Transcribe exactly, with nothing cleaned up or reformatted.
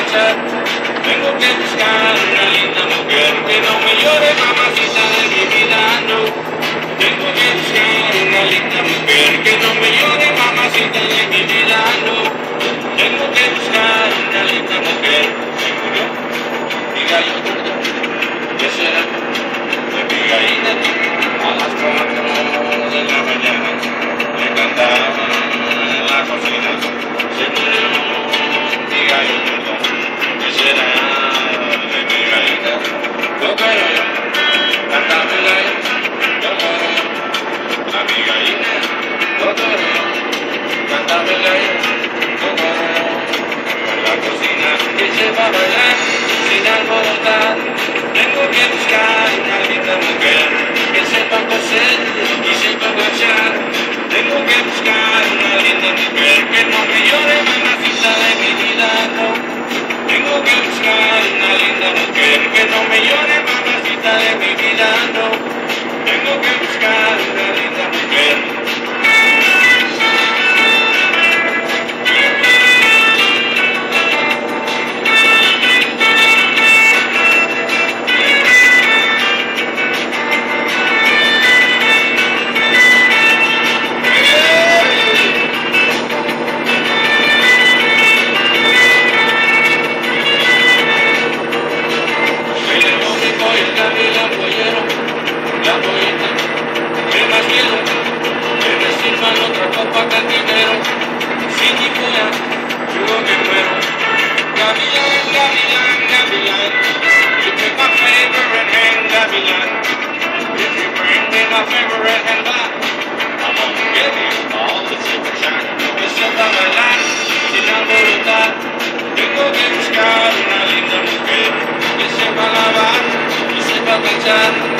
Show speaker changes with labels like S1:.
S1: marchar. Tengo que buscar una linda mujer que no me llore, mamacita de mi vida, no. Tengo que buscar una linda mujer que no me llore, mamacita de mi vida, no. Tengo que buscar una linda mujer. ¿Se murió? Mi gallo gordo, ¿qué será? De mi gallina a las cuatro de la mañana me cantaba en la cocina. Se murió mi gallo gordo, ¿qué será de mi gallina? Yo quiero yo, cántame gallo, yo quiero yo, a mi gallina, yo quiero yo, cántame gallo, yo quiero yo, en la cocina que sepa bailar sin alborotar. Tengo que buscar una linda mujer que sepa coser y sepa planchar. Tengo que buscar una linda mujer que no me llore, mamacita de mi vida, no. Tengo que buscar una linda mujer que no me llore, mamacita de mi vida, no. Tengo que buscar una linda mujer. La poeta, ¿qué más quiero? Que me sirvan otra copa cantinero. Sin mi polla, yo me muero. Gavilán, gavilán, gavilán, you take my favorite hand, gavilán. If you bring me my favorite hand back, I'm gonna give you all the super shine. Que sepa bailar sin alborotar. Tengo que buscar una linda mujer que sepa lavar y sepa planchar.